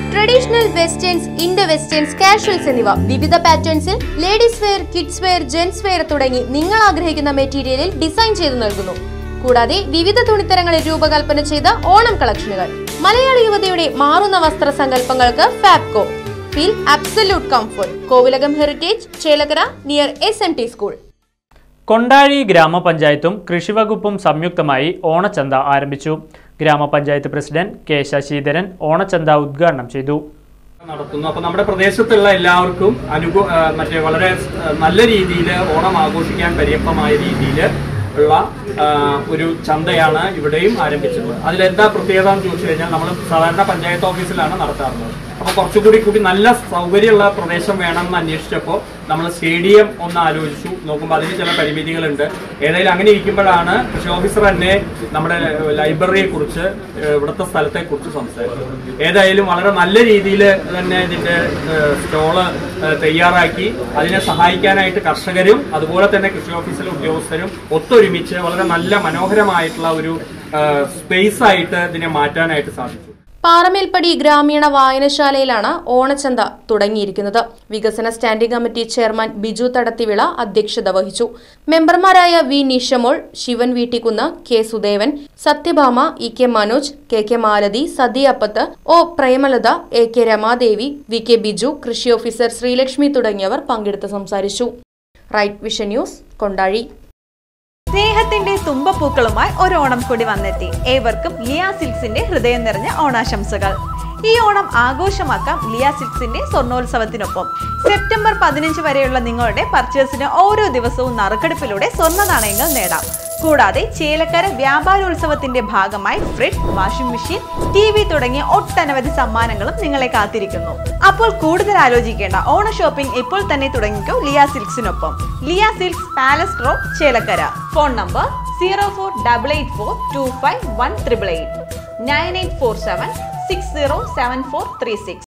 Traditional westerns, Indo westerns, casuals എന്നിവ വിവിധ പാറ്റേൺസിൽ ladies wear, kids wear, gents wear തുടങ്ങി നിങ്ങൾ ആഗ്രഹിക്കുന്ന മെറ്റീരിയലിൽ ഡിസൈൻ ചെയ്തു നൽകുന്നു. കൂടാതെ വിവിധ തുണിത്തരങ്ങളിൽ രൂപകൽപ്പന ചെയ്ത ഓണം കളക്ഷനുകൾ. മലയാളി യുവതയുടെ മാറുന്ന വസ്ത്ര സങ്കല്പങ്ങൾക്ക് Fabco. Feel absolute comfort. Kovilakam heritage, Chelakkara, near SMT school. കൊണ്ടാഴി ഗ്രാമപഞ്ചായത്തും കൃഷിവകുപ്പും സംയുക്തമായി ഓണച്ചന്ത ആരംഭിച്ചു. ഗ്രാമപഞ്ചായത്ത് പ്രസിഡന്റ് K ശശിധരൻ ഓണച്ചന്ത ഉദ്ഘാടനം ചെയ്തു. നടത്തുന്നു. അപ്പോൾ നമ്മുടെ പ്രദേശത്തുള്ള എല്ലാവർക്കും വളരെ നല്ല രീതിയിൽ ഓണം ആഘോഷിക്കാൻ പര്യാപ്തമായ രീതിയിൽ ഉള്ള ഒരു ചന്തയാണ് ഇവിടെയും ആരംഭിച്ചത്. അതിലെന്താ പ്രത്യേകത എന്ന് ചോദിച്ചു കഴിഞ്ഞാൽ, നമ്മൾ സാധാരണ പഞ്ചായത്ത് ഓഫീസിലാണ് നടത്താറുള്ളത്. അപ്പോൾ കുറച്ചുകൂടി നല്ല സൗകര്യമുള്ള പ്രദേശം വേണമെന്ന് അന്വേഷിച്ചപ്പോൾ നമ്മൾ സ്റ്റേഡിയം ഒന്ന് ആലോചിച്ചു. നോക്കുമ്പോൾ അതിന് ചില പരിമിതികളുണ്ട്. ഏതായാലും അങ്ങനെ ഇരിക്കുമ്പോഴാണ് കൃഷി ഓഫീസർ തന്നെ നമ്മുടെ ലൈബ്രറിയെ കുറിച്ച്, ഇവിടുത്തെ സ്ഥലത്തെ കുറിച്ച് സംസാരിച്ചു. ഏതായാലും വളരെ നല്ല രീതിയിൽ തന്നെ ഇതിന്റെ സ്റ്റോള് തയ്യാറാക്കി അതിനെ സഹായിക്കാനായിട്ട് കർഷകരും അതുപോലെ തന്നെ കൃഷി ഓഫീസിലെ ഉദ്യോഗസ്ഥരും ഒത്തൊരുമിച്ച് വളരെ നല്ല മനോഹരമായിട്ടുള്ള ഒരു സ്പേസ് ആയിട്ട് ഇതിനെ മാറ്റാനായിട്ട് സാധിച്ചു. പാറമേൽപ്പടി ഗ്രാമീണ വായനശാലയിലാണ് ഓണച്ചന്ത തുടങ്ങിയിരിക്കുന്നത്. വികസന standing committee chairman Biju Thadathivila അധ്യക്ഷത വഹിച്ചു. മെമ്പർമാരായ V Nishamol, Shivan Veettikkunnu, K Sudevan, Sathyabhama, EK Manoj, KK Malathi, Sathi Appath, O Premalatha, AK Ramadevi, VK Biju, കൃഷി ഓഫീസർ ശ്രീലക്ഷ്മി തുടങ്ങിയവർ പങ്കെടുത്ത് സംസാരിച്ചു. Right vision news, Kondazhi. സ്നേഹത്തിന്റെ തുമ്പപ്പൂക്കളുമായി ഒരു ഓണം കൂടി വന്നെത്തി. ഏവർക്കും ലിയ സിൽക്സിന്റെ ഹൃദയം നിറഞ്ഞ ഓണാശംസകൾ. ഈ ഓണം ആഘോഷമാക്കാം ലിയ സിൽക്സിന്റെ സ്വർണ്ണോത്സവത്തിനൊപ്പം. സെപ്റ്റംബർ 15 വരെയുള്ള നിങ്ങളുടെ പർച്ചേസിന് ഓരോ ദിവസവും നറുക്കെടുപ്പിലൂടെ സ്വർണ്ണ നാണയങ്ങൾ നേടാം. കൂടാതെ ചേലക്കര വ്യാപാരോത്സവത്തിന്റെ ഭാഗമായി ഫ്രിഡ്ജ്, വാഷിംഗ് മെഷീൻ, TV തുടങ്ങിയ ഒട്ടനവധി സമ്മാനങ്ങളും നിങ്ങളെ കാത്തിരിക്കുന്നു. അപ്പോൾ കൂടുതൽ ആലോചിക്കേണ്ട, ഓണ ഷോപ്പിംഗ് ഇപ്പോൾ തന്നെ തുടങ്ങിക്കോ ലിയ സിൽക്സിനൊപ്പം. Liya silks, palace road, Chelakkara. Phone number 0488425188 9847607436.